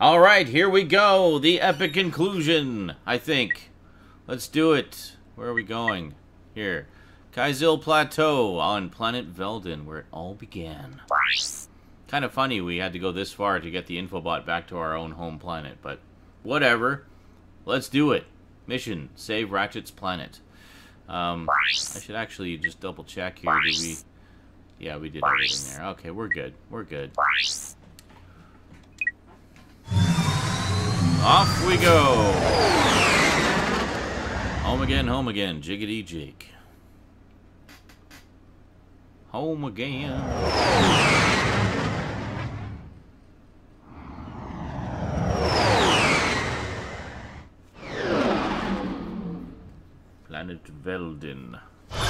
Alright, here we go. The epic conclusion, I think. Let's do it. Where are we going? Here. Kyzil Plateau on planet Veldin, where it all began. Kind of funny we had to go this far to get the Infobot back to our own home planet, but whatever. Let's do it. Mission, save Ratchet's planet. I should actually just double check here. Did we... Yeah, we did everything there. Okay, we're good. We're good. Off we go. Home again, jiggity jig. Home again. Planet Veldin.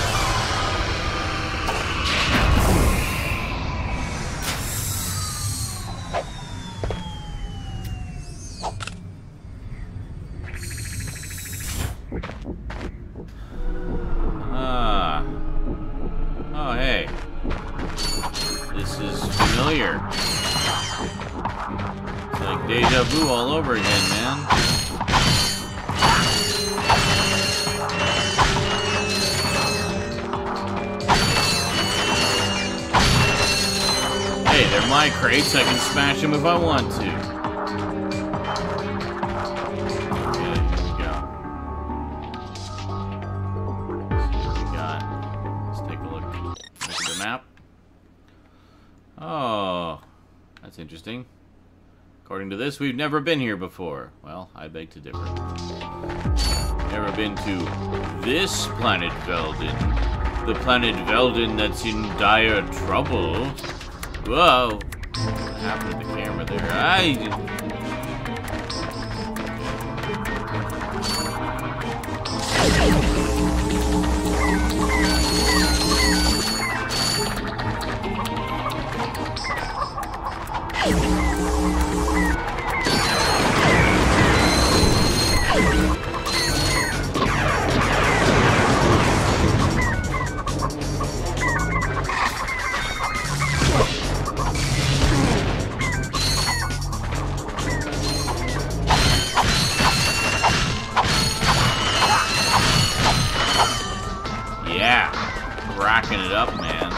Oh, hey. This is familiar. It's like deja vu all over again, man. Hey, they're my crates. I can smash them if I want to. Oh, that's interesting. According to this, we've never been here before. Well, I beg to differ. Never been to this planet Veldin. The planet Veldin that's in dire trouble. Whoa. What happened to the camera there? Yeah, rocking it up, man.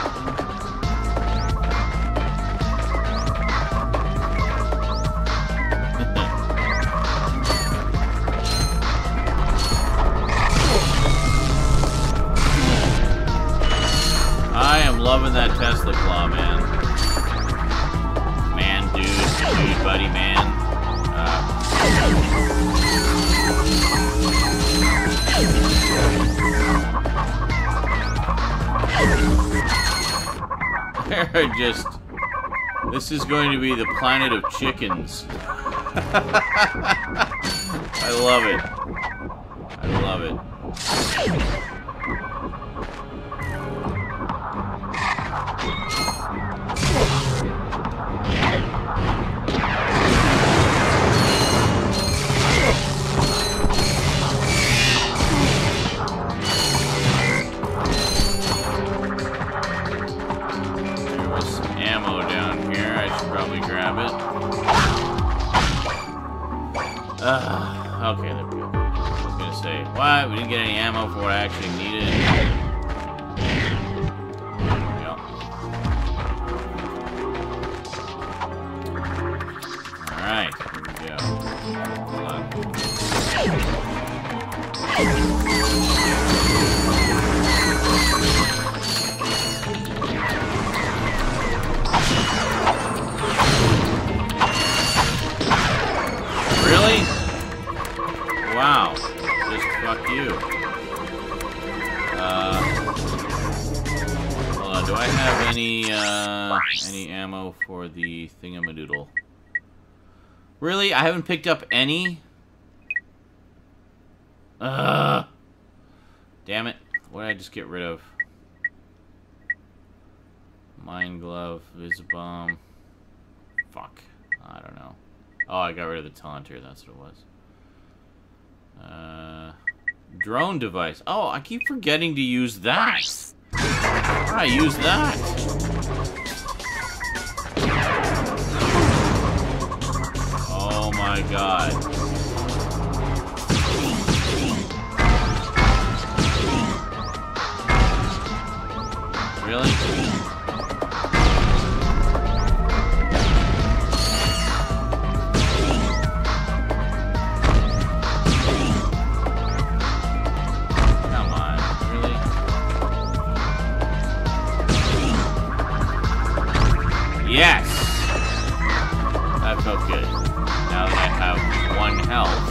I am loving that Tesla claw, man. Man, dude, buddy, man. They're just... This is going to be the planet of chickens. I love it. I love it. Okay, there we go. I was gonna say, what? We didn't get any ammo for what I actually needed. There we go. Alright, here we go. Hold on. Really? Wow. Just fuck you. Hold on. Do I have any ammo for the thingamadoodle? Really? I haven't picked up any? Damn it. What did I just get rid of? Mine glove, Visibomb. Fuck. I don't know. Oh, I got rid of the taunter. That's what it was. Drone device. Oh, I keep forgetting to use that. I use that. Oh my god. Really? Come on, really? Yes! That felt good. Now that I have 1 health.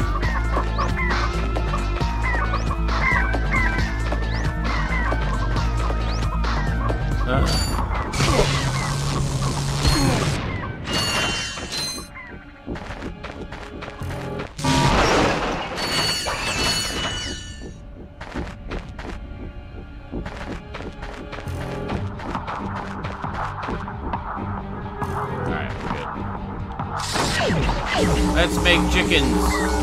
Alright, good. Let's make chickens.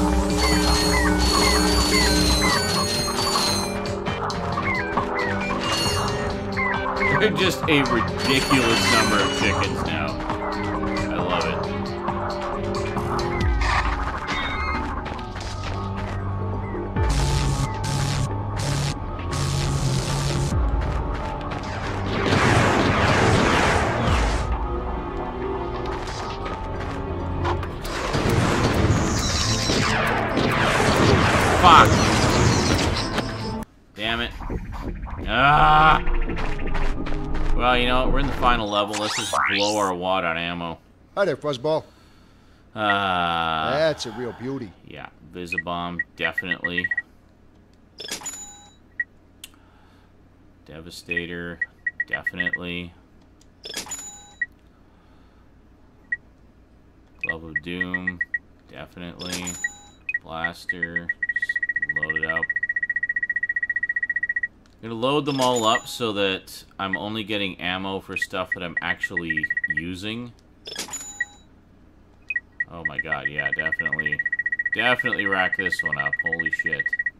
They're just a ridiculous number of chickens now. I love it. Fuck! Damn it. Ah! Well, you know what? We're in the final level. Let's just blow our wad on ammo. Hi there, Fuzzball. That's a real beauty. Yeah, Visibomb, definitely. Devastator, definitely. Glove of Doom, definitely. Blaster, just load it up. I'm gonna load them all up so that I'm only getting ammo for stuff that I'm actually using. Oh my god, yeah, definitely. Definitely rack this one up. Holy shit.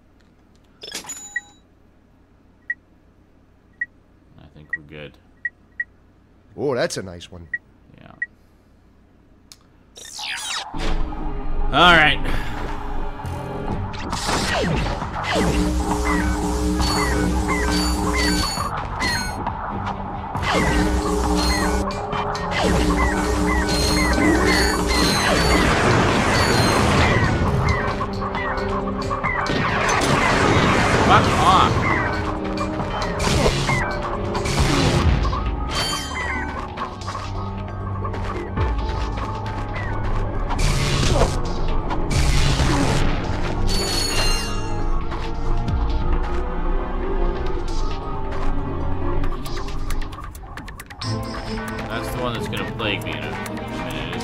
I think we're good. Oh, that's a nice one. Yeah. Alright. Fuck off. That's the one that's gonna plague me in a minute.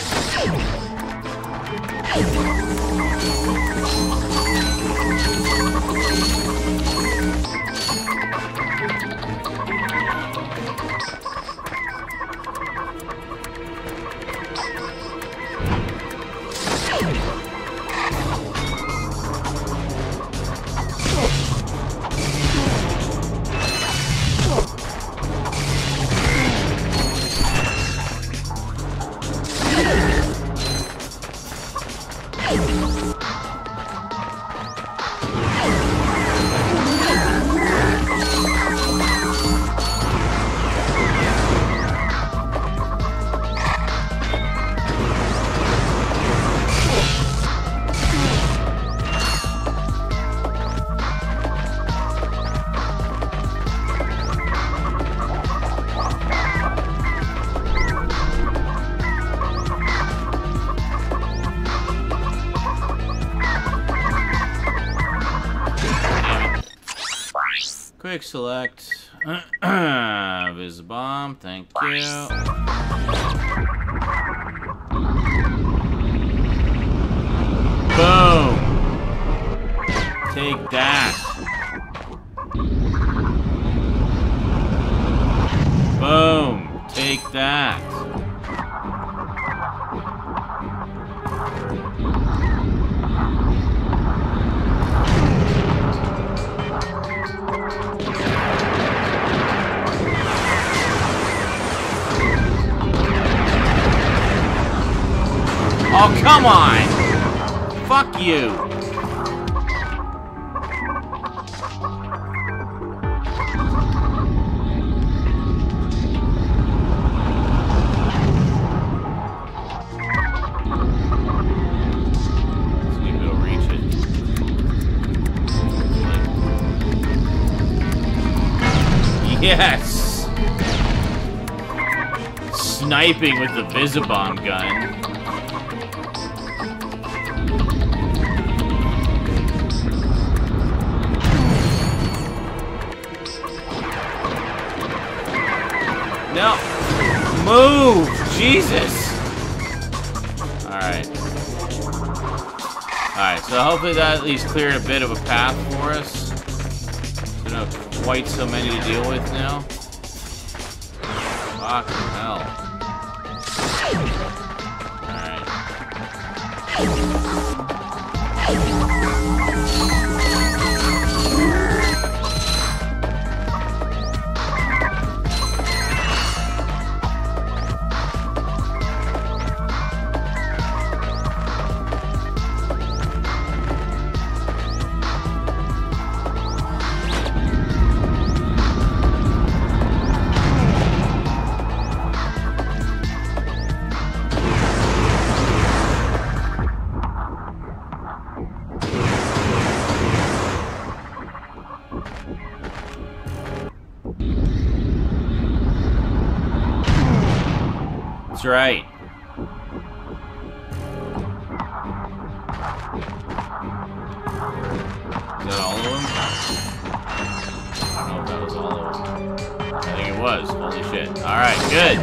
Quick select. Visibomb, thank you. Boom! Take that. Boom! Take that. Oh, come on! Fuck you! See if it'll reach it. Yes! Sniping with the Visibomb gun. No! Move! Jesus! Alright. Alright, so hopefully that at least cleared a bit of a path for us. So not quite so many to deal with now. Fucking hell. Alright. That's right. Is that all of them? I don't know if that was all of them. I think it was. Holy shit. Alright, good.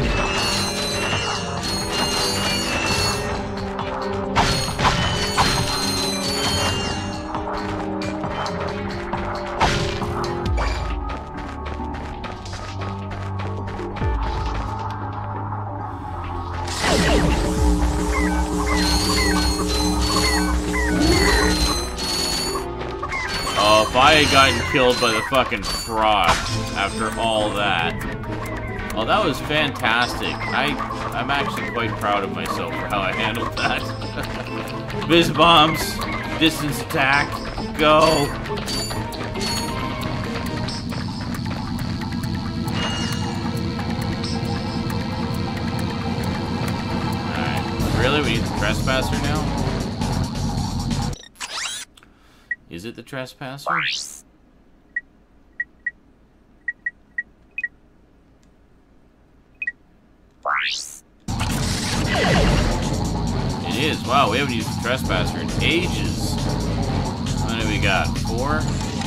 Oh, if I had gotten killed by the fucking frog after all that. Oh, that was fantastic. I'm actually quite proud of myself for how I handled that. Viz bombs, distance attack, go. Alright, really? We need the trespasser now? Is it the trespasser? It is. Wow, we haven't used the trespasser in ages. How many we got? 4?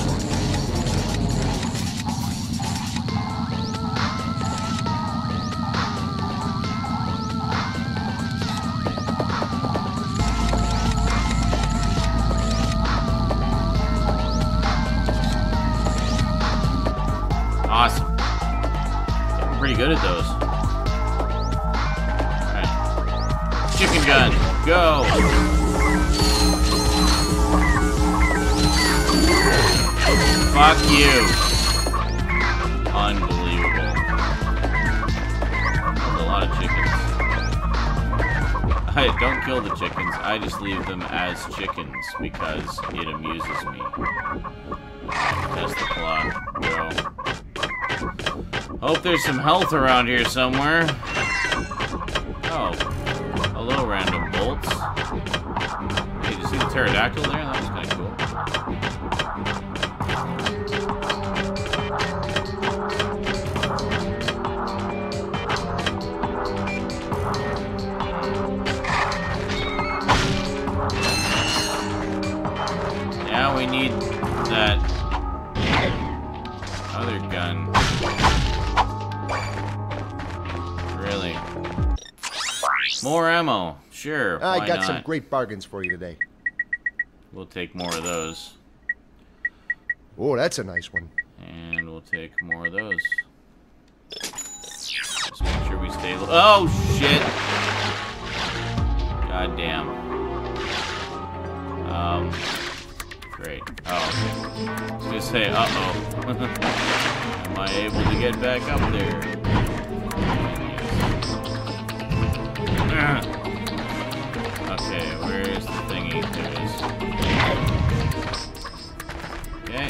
Awesome. Getting pretty good at those. Alright. Chicken gun, go! Fuck you. Unbelievable. That's a lot of chickens. I don't kill the chickens, I just leave them as chickens because it amuses me. Test the clock, go. Hope there's some health around here somewhere. Oh. Hello, random bolts. Hey, did you see the pterodactyl there? That was kind of cool. Now we need that other gun. Really? More ammo. Sure. I got not? some great bargains for you today. We'll take more of those. Oh, that's a nice one. And we'll take more of those. Just make sure we stay low. Oh, shit! God damn. Great. Oh, okay. I was gonna say, uh-oh. Am I able to get back up there? Okay. thingy. There it is. Okay.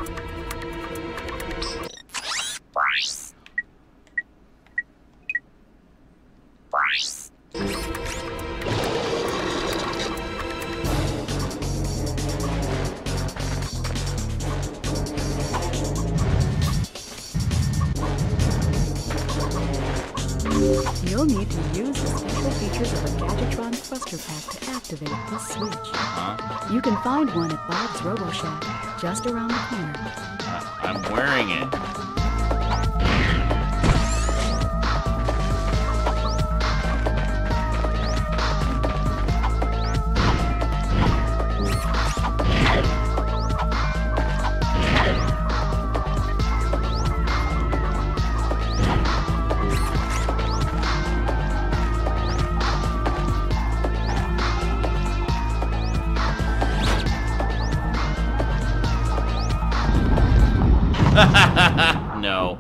You'll need to use the special features of a Gadgetron Thruster Pack to activate this switch. Huh? You can find one at Bob's Robo Shack, just around the corner. I'm wearing it. No.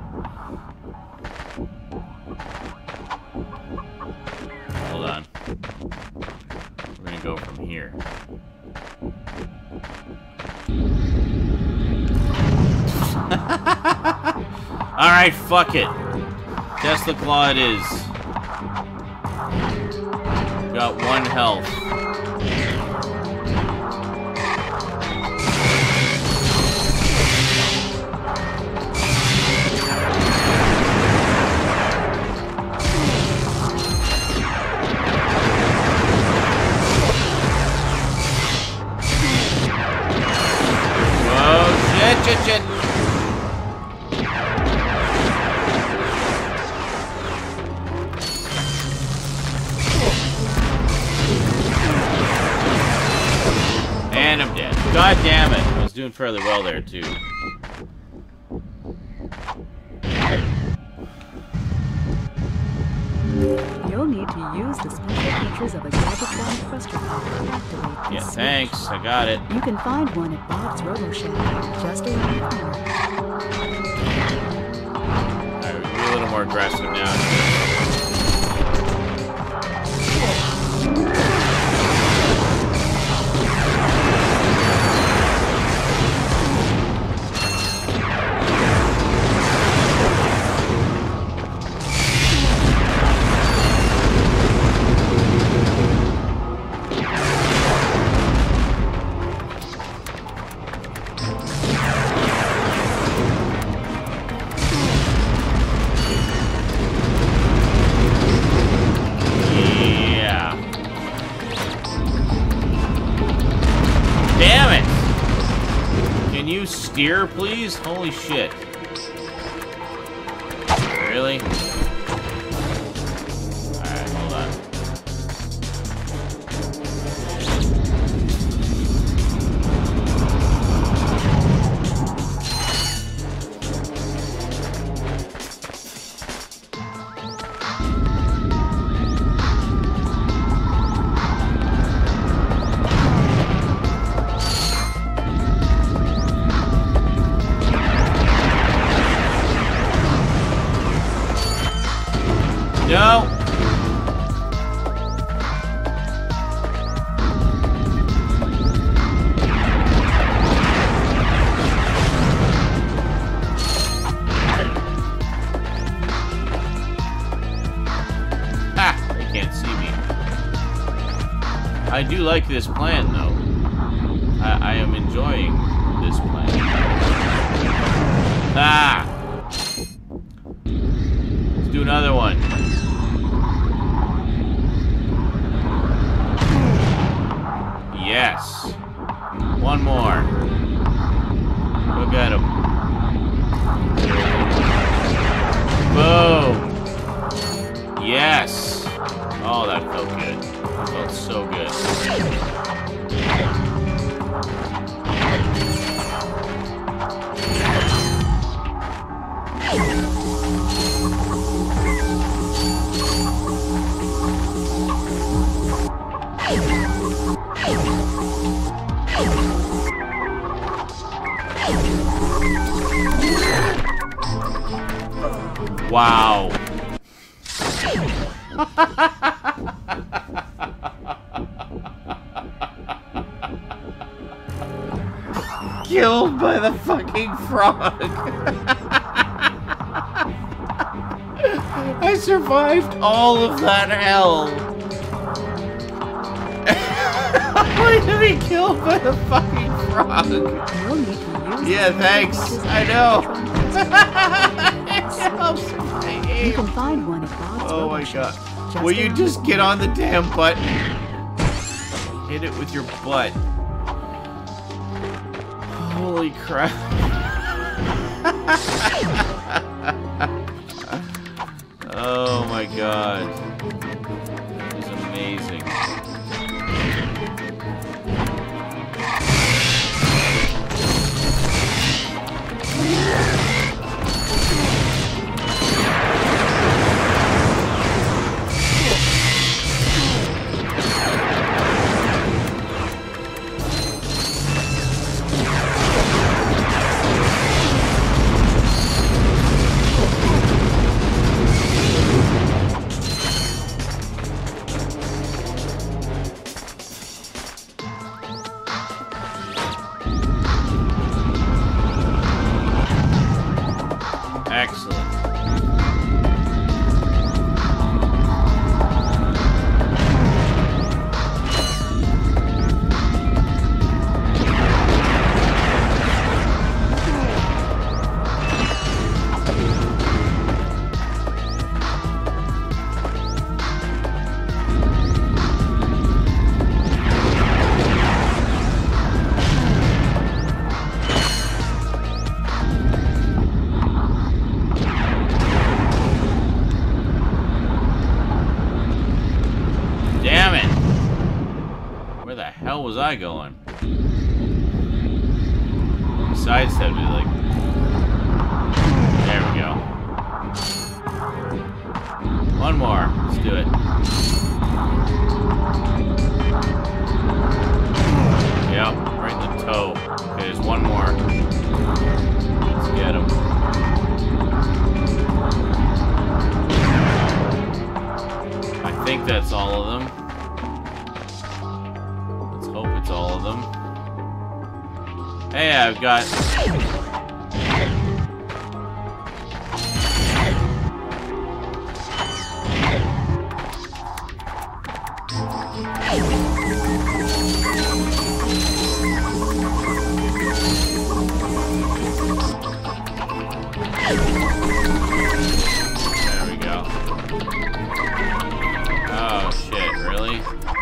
Hold on. We're gonna go from here. Alright, fuck it. Tesla Claw it is. Got 1 health. Shit. And I'm dead. God damn it. I was doing fairly well there, too. You'll need to use the special features of a Gadgetron Thruster Pack to activate this Yeah, switch. thanks. I got it. You can find one at Bob's Robo Shack, just around the corner. Alright, we'll be a little more aggressive now. Damn it! Can you steer, please? Holy shit. Really? Alright, hold on. No! Ha! They can't see me. I do like this plan, though. I am enjoying this plan. Ah! Let's do another one. Yes. One more. Go get him. Boom. Yes. Oh, that felt good. That felt so good. Wow. killed by the fucking frog. I survived all of that hell. Why did he be killed by the fucking frog? You'll need to use Yeah, the thanks. features of I the know. Galvatron It Cluster helps Pack with my You aim. can find one at Bob's Oh my Robot god. Shop, Will you around just the get corner. on the damn button? Hit it with your butt. Holy crap. Oh my god. This is amazing. Excellent. Damn it! Where the hell was I going? Sidestepped it, like... There we go. One more. Let's do it. Yep, right in the toe. Okay, there's one more. Let's get him. I think that's all of them. Let's hope it's all of them. Hey, I've got... There we go. Oh shit, really?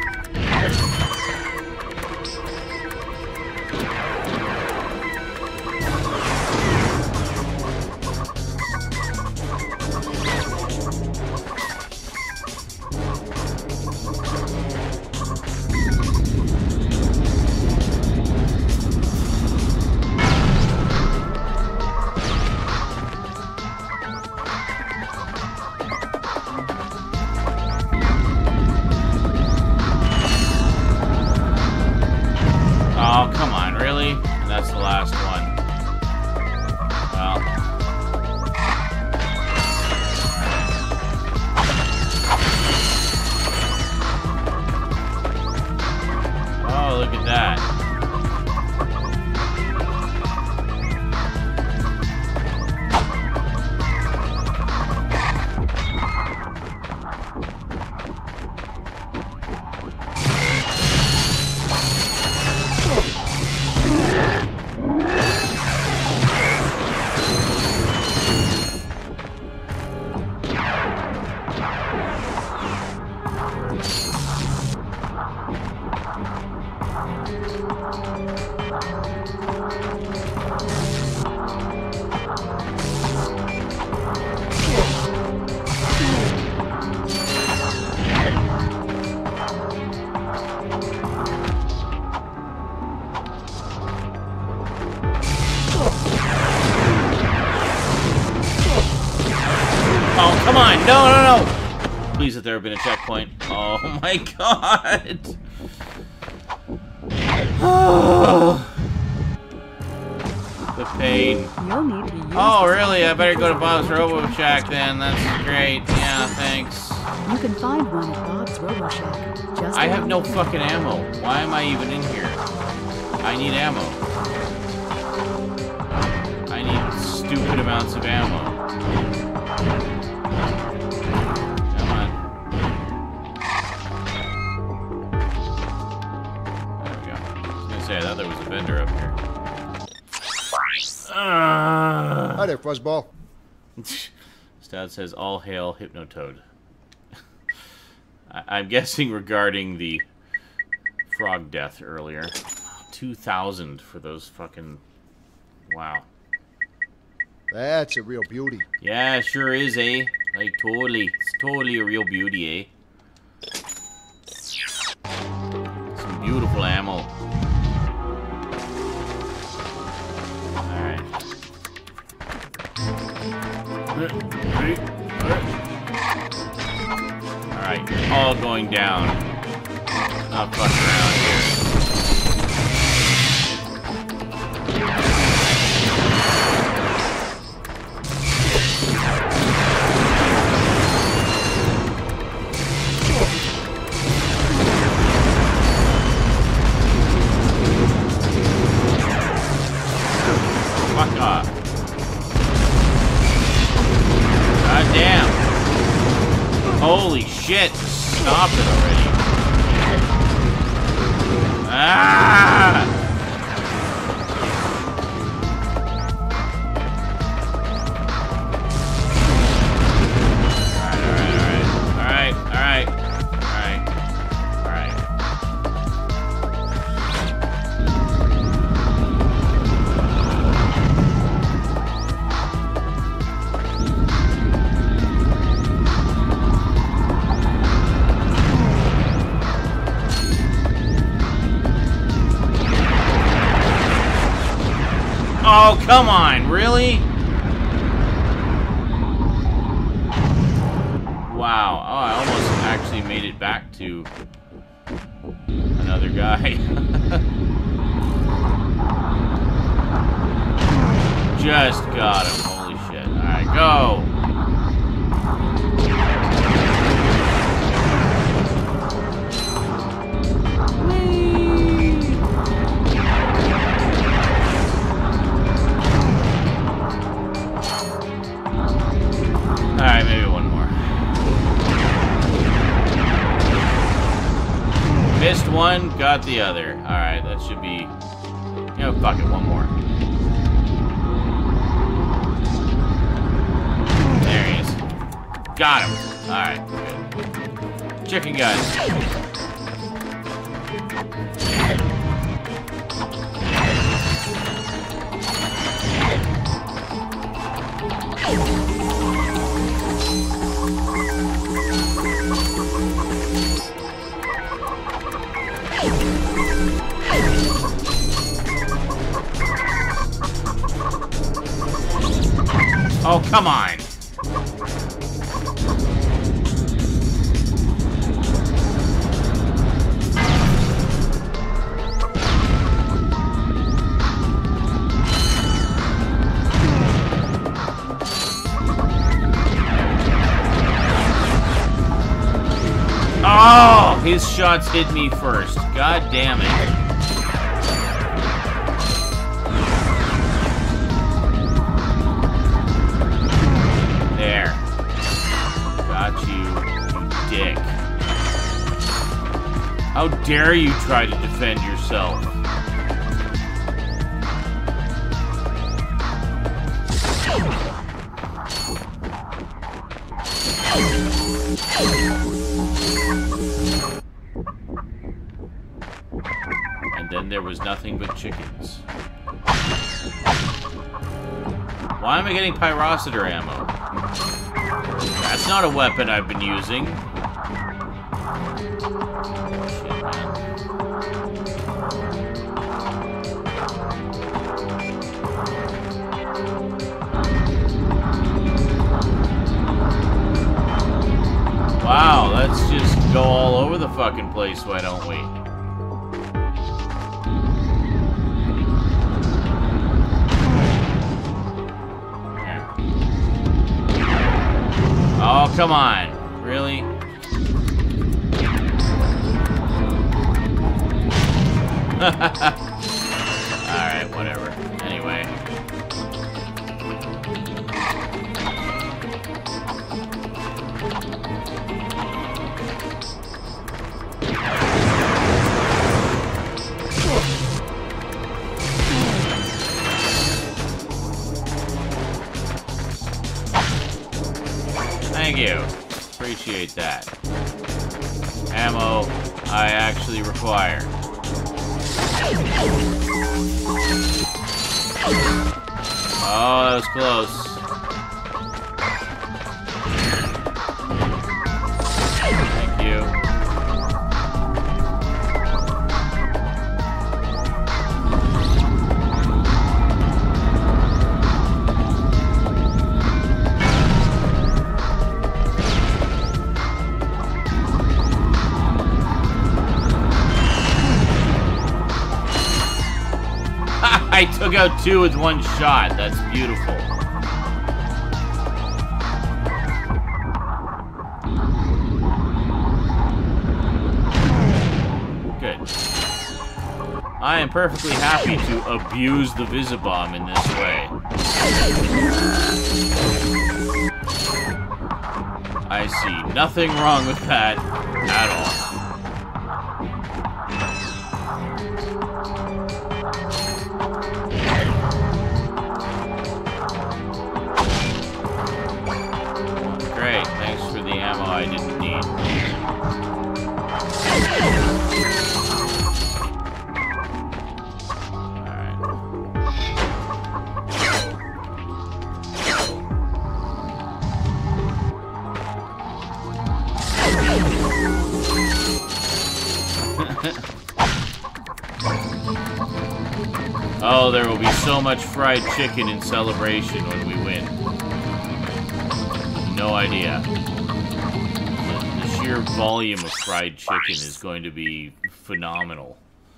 Oh, come on, really? And that's the last one. Well. Oh, look at that. Oh, come on. No, no, no. Please, if there have been a checkpoint. Oh, my God. The pain. You'll need to use Oh, the really? I sample better go to features of Bob's the Robo Galvatron Shack Cluster then. That's great. Yeah, thanks. Pack. You can find one at Bob's Robo Shack. Just I have around no the corner. fucking ammo. Why am I even in here? I need ammo. I need stupid amounts of ammo. Come on. There we go. I was gonna say, I thought there was a vendor up here. Hi there, Fuzzball. Stout says, all hail Hypnotoad. I'm guessing regarding the frog death earlier. 2,000 for those fucking... Wow. That's a real beauty. Yeah, it sure is, eh? Like, totally. It's totally a real beauty, eh? Some beautiful ammo. Alright, all going down. Not fucking around here. Fuck off. God damn. Holy shit. Stop it already. Ah! Alright. Oh, come on, really? Wow. Oh, I almost actually made it back to another guy. Just got him. Holy shit. Alright, go! Alright, maybe one more. Missed one, got the other. Alright, that should be... You know, fuck it, one more. There he is. Got him. Alright, good. Chicken gun. Oh, come on. Oh, his shots hit me first. God damn it. There. Got you, you dick. How dare you try to defend yourself? And then there was nothing but chickens. Why am I getting pyrocitor ammo? That's not a weapon I've been using. Shit, man. Wow, let's just go all over the fucking place, why don't we? Oh, come on. Really? Alright, whatever. Anyway. Thank you. Appreciate that. Ammo I actually require. Oh, that was close. Thank you. I took out 2 with 1 shot. That's beautiful. Good. I am perfectly happy to abuse the Visibomb in this way. I see nothing wrong with that at all. Great, thanks for the ammo I didn't need. Oh, there will be so much fried chicken in celebration when we win. No idea. The sheer volume of fried chicken is going to be phenomenal.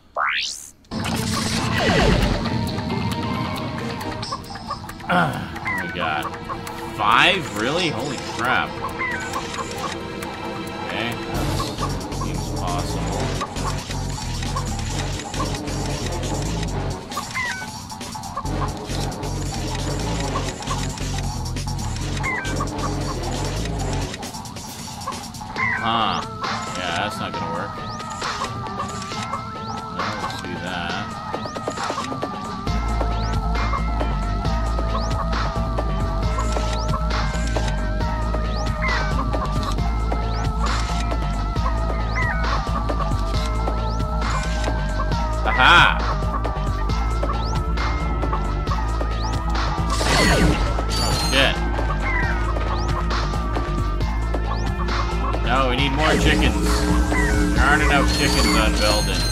Oh my god. 5? Really? Holy crap. Okay, that seems possible. Huh. Yeah, that's not gonna work. No, let's do that. Aha! Oh, shit. No, we need more chickens. There aren't enough chickens on Veldin.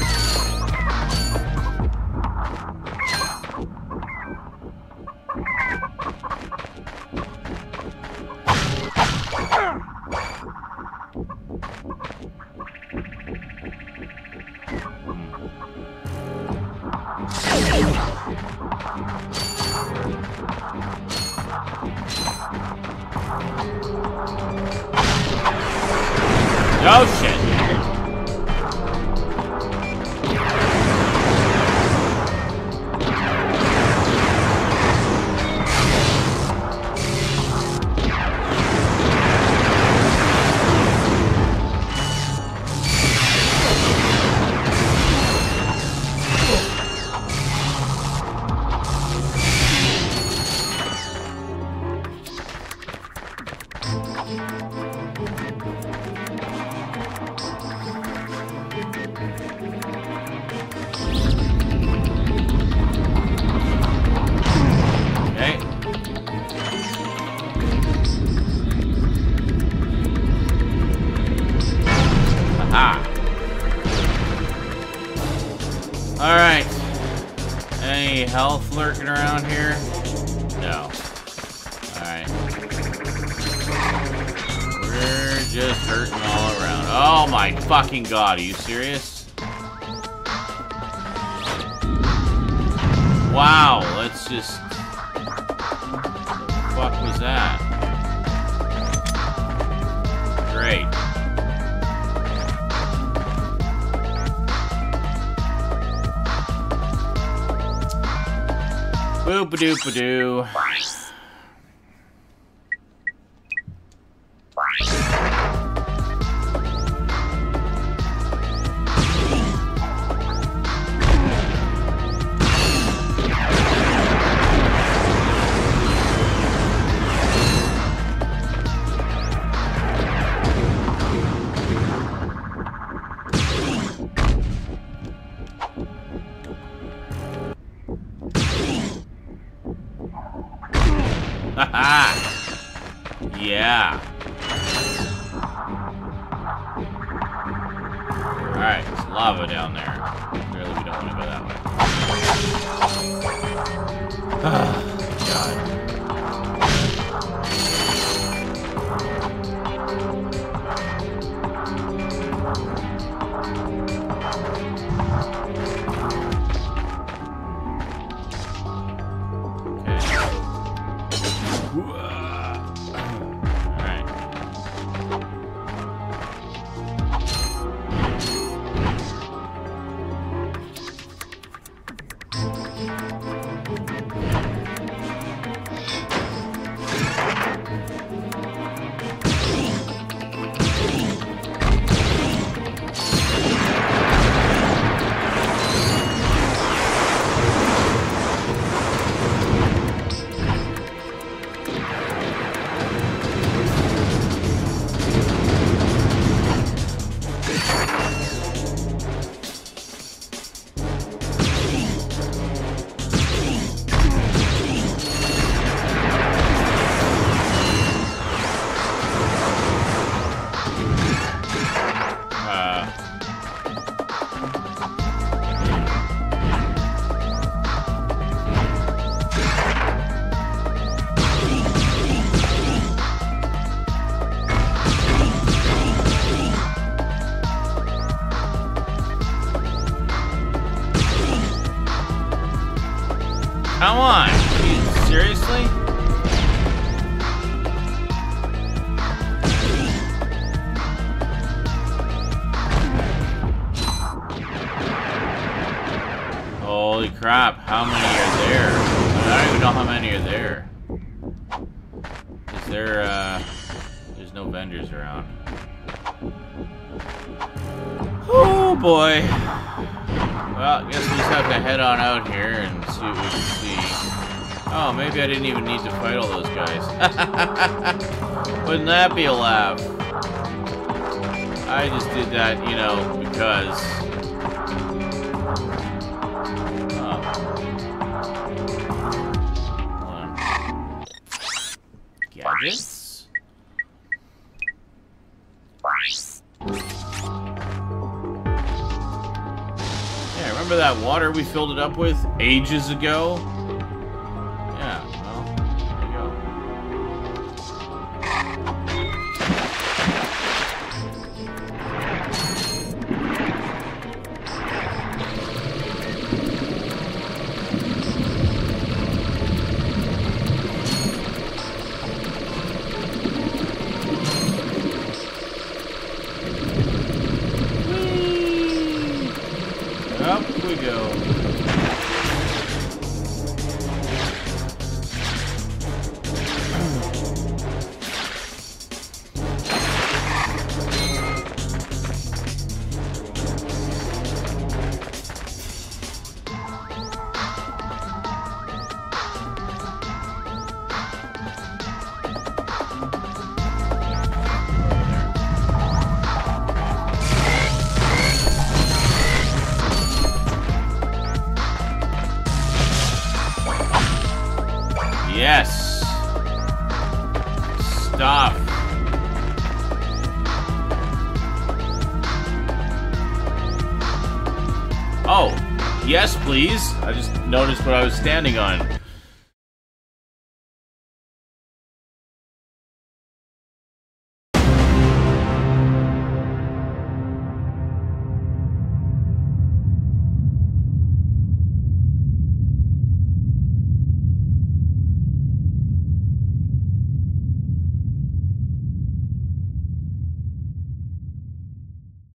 Oh shit. Alright. Any health lurking around here? No. Alright. We're just hurting all around. Oh my fucking god, are you serious? Wow, let's just... What the fuck was that? Great. Boop-a-doop-a-doo. Haha! Yeah. Alright, there's lava down there. Clearly we don't want to go that way. God. Come on! Seriously? Holy crap, how many are there? I don't even know how many are there. Is there, there's no vendors around. Oh boy. Well, I guess we just have to head on out here and see what we can see. Oh, maybe I didn't even need to fight all those guys. Wouldn't that be a laugh? I just did that, you know, because... Hold on. Gadgets? Yeah, remember that water we filled it up with ages ago? Yeah, well, there you go. Up we go. Yes. Stop. Oh, yes, please. I just noticed what I was standing on.